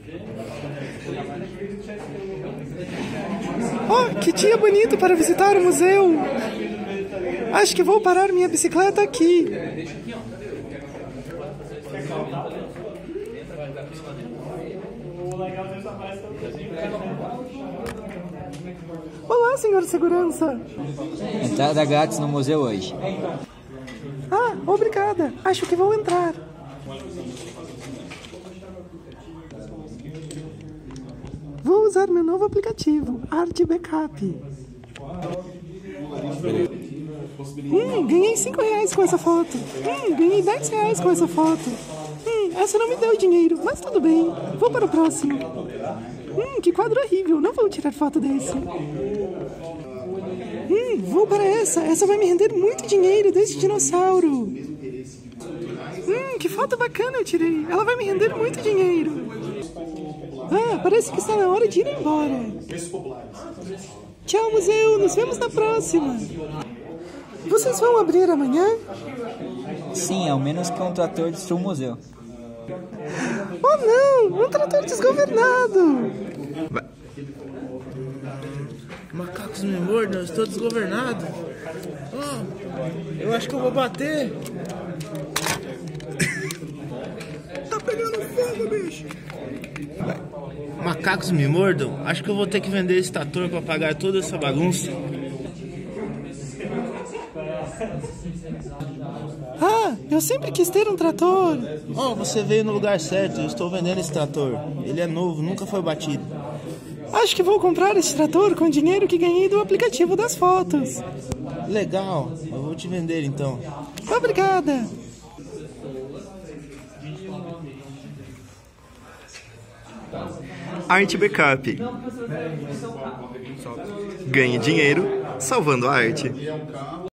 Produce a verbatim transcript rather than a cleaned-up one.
Oh, que dia bonito para visitar o museu! Acho que vou parar minha bicicleta aqui. Olá, senhor segurança. Entrada grátis no museu hoje. Ah, obrigada. Acho que vou entrar. Vou usar meu novo aplicativo, Art Backup. Hum, ganhei cinco reais com essa foto. Hum, ganhei dez reais com essa foto. Hum, essa não me deu dinheiro, mas tudo bem. Vou para o próximo. Hum, que quadro horrível. Não vou tirar foto desse. Hum, vou para essa. Essa vai me render muito dinheiro desse dinossauro. Hum, que foto bacana eu tirei. Ela vai me render muito dinheiro. Ah, parece que está na hora de ir embora. Tchau, museu. Nos vemos na próxima. Vocês vão abrir amanhã? Sim, ao menos que um trator destrua o museu. Oh não! Um trator desgovernado! Macacos me mordam, eu estou desgovernado. Oh, eu acho que eu vou bater. Tá pegando fogo, bicho! Macacos me mordam? Acho que eu vou ter que vender esse trator para pagar toda essa bagunça. Ah, eu sempre quis ter um trator. Oh, você veio no lugar certo. Eu estou vendendo esse trator. Ele é novo, nunca foi batido. Acho que vou comprar esse trator com o dinheiro que ganhei do aplicativo das fotos. Legal, eu vou te vender então. Obrigada. Art Backup. Ganhe dinheiro salvando a arte.